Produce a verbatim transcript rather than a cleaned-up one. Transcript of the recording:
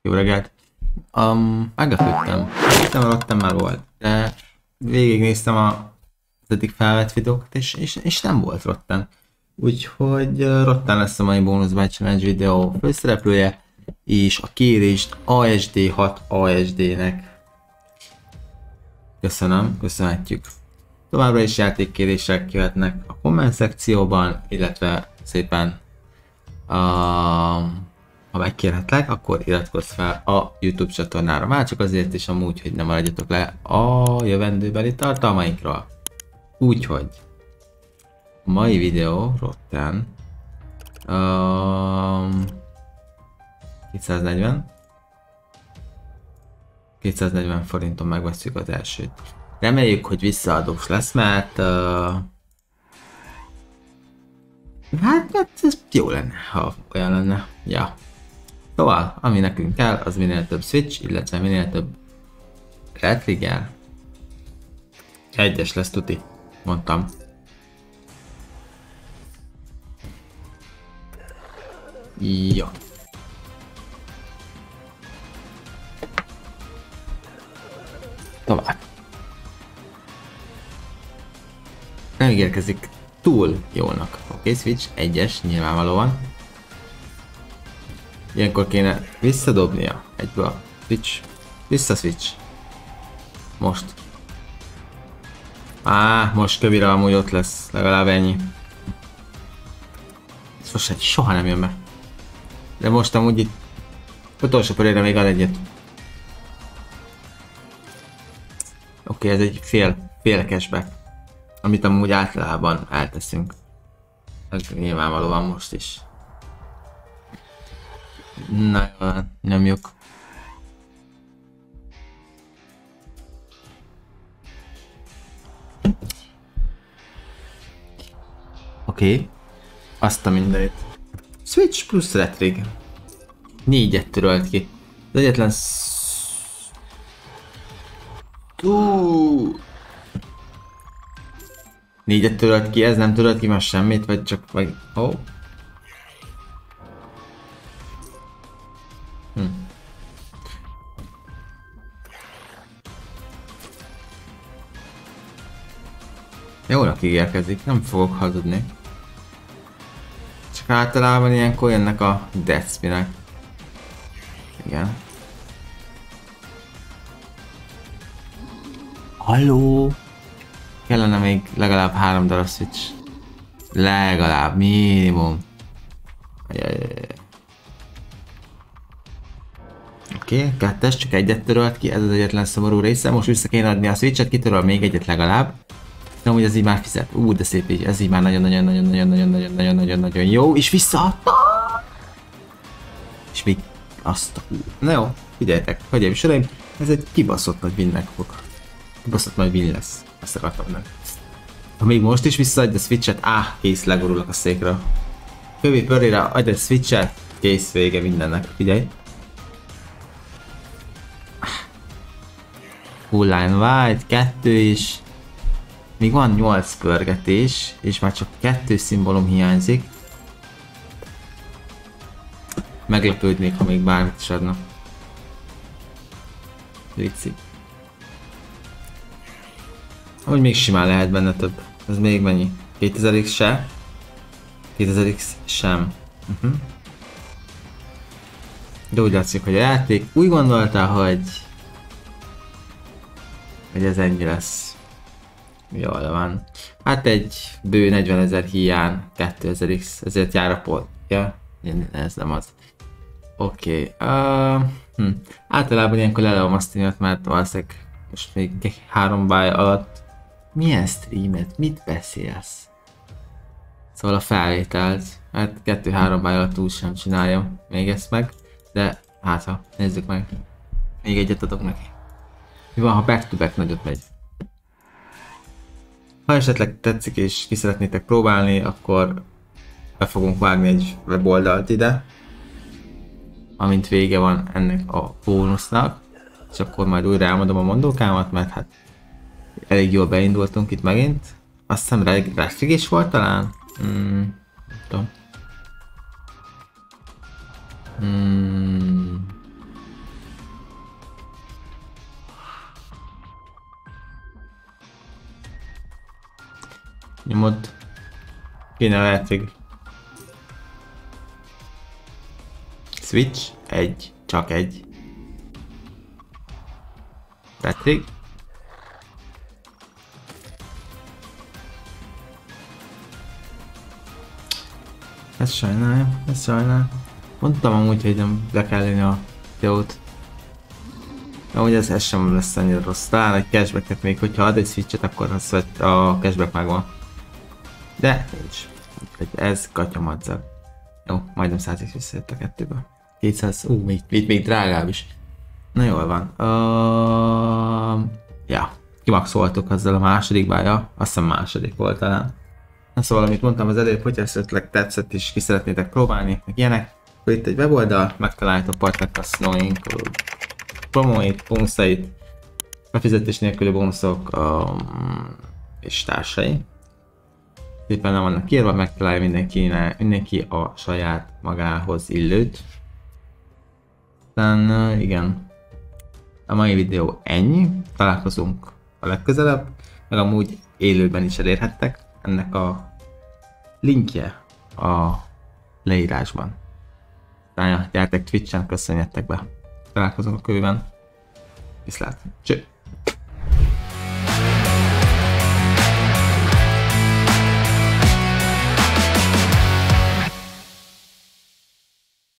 Jó reggelt. Um, meglepődtem. Nem rottam már volt, de végignéztem a az eddig felvett videókat, és, és, és nem volt Rotten. Úgyhogy uh, Rotten lesz a mai Bonus Battle Challenge videó főszereplője, és a kérést A S D hat A S D-nek köszönöm, köszönhetjük. Továbbra is játékkérések jöhetnek a komment szekcióban, illetve szépen a... ha megkérhetlek, akkor iratkozz fel a YouTube csatornára, már csak azért is amúgy, hogy ne maradjatok le a jövendőbeli tartalmainkról. Úgyhogy a mai videó Rotten um, kétszáznegyven kétszáznegyven forinton megveszünk az elsőt. Reméljük, hogy visszaadós lesz, mert uh, hát, hát ez jó lenne, ha olyan lenne. Ja. Szóval, ami nekünk kell, az minél több Switch, illetve minél több Red Trigger. Egyes lesz tuti, mondtam. Jó. Tovább. Nem ígérkezik túl jónak. Oké, okay, Switch egyes, nyilvánvalóan. Ilyenkor kéne visszadobnia egyből a Switch. Vissza Switch. Most. Á, most kövire amúgy ott lesz, legalább ennyi. Sose, soha nem jön be. De most amúgy itt utolsó körére még ad egyet. Oké, okay, ez egy fél, fél cashback, amit amúgy általában elteszünk. Ez nyilvánvalóan most is. Na jó, nyomjuk. Oké. Okay. Azt a mindenit. Switch plusz Retrig. Négyet törölt ki. Az egyetlen Túuu. Négyet törölt ki, ez nem törölt ki már semmit, vagy csak vagy... Oh. Hm. Jónak ígérkezik, nem fogok hazudni. Csak általában ilyenkor jönnek a death spinek. Igen. Halló! Kellene még legalább három darab Switch. Legalább, minimum. Oké, okay, kettes, csak egyet törölt ki, ez az egyetlen szomorú része. Most vissza kéne adni a Switchet, kitöröl még egyet legalább. De amúgy ez így már fizet. Ú, de szép így, ez így már nagyon-nagyon-nagyon-nagyon-nagyon-nagyon-nagyon-nagyon-nagyon jó, és visszaadta! És még azt a... Na jó, figyeljetek, hölgyeim és uraim, ez egy kibaszott nagy winnek fog. Kibaszott nagy win lesz, ezt akartam meg. Ha még most is visszaadja a Switchet, áh, kész, legorulok a székről. Kövi pörrére adj a Switchet, kész, vége mindennek, figyelj. Full line white, kettő is. Még van nyolc pörgetés, és már csak kettő szimbólum hiányzik. Meglepődnék, ha még bármit is adna. Vicci. Ahogy még simán lehet benne több. Ez még mennyi? kétezer X se? kétezer X sem. Uh-huh. De úgy látszik, hogy a játék úgy gondolta, hogy... hogy ez ennyi lesz. Jól van. Hát egy bő negyvenezer hiány, kétezer X, ezért jár a pol. Ja, ez nem az. Oké. Okay. Uh, hm. Általában ilyenkor lelevem a streamet, mert valószínűleg most még három báj alatt. Milyen streamet? Mit beszélsz? Szóval a felvételt. Hát kettő-három báj alatt úgy sem csináljam még ezt meg. De hát ha, nézzük meg. Még egyet adok neki. Mi van, ha back-to-back nagyot megy? Ha esetleg tetszik és ki szeretnétek próbálni, akkor be fogunk vágni egy weboldalt ide, amint vége van ennek a bónusznak, és akkor majd újra elmondom a mondókámat, mert hát elég jól beindultunk itt megint. Azt hiszem Retrig is volt talán? Hmm, nem tudom. Hmm. kéne lehet, hogy Switch, egy, csak egy. Patrick. Ez sajnálom, ez sajnálom. Mondtam amúgy, hogy nem le kell lenni a videót. Amúgy ez, ez sem lesz annyira rossz. Talán egy cashbacket még, hogyha ad egy switchet, akkor az a cashback megvan. De nincs. Ez gatyamadzag. Jó, majdnem száz x visszajött a kettőből. kétszáz, ú, még, még, még drágább is. Na jól van. Uh, ja, kimaxoltuk azzal a másodikban, ja, azt hiszem második volt talán. Na szóval, amit mondtam az előbb, hogyha esetleg tetszett és ki szeretnétek próbálni, meg ilyenek, akkor itt egy weboldal, megtaláljátok Partech Snowing promóit, bónuszait, befizetés nélküli bónuszok um, és társai. Szépen nem vannak írva, megtalálja mindenki, mindenki a saját magához illőt. Aztán uh, igen, a mai videó ennyi, találkozunk a legközelebb, meg amúgy élőben is elérhettek, ennek a linkje a leírásban. Aztán gyertek Twitch-en, köszönjetek be, találkozunk a kövében, viszlát, cső!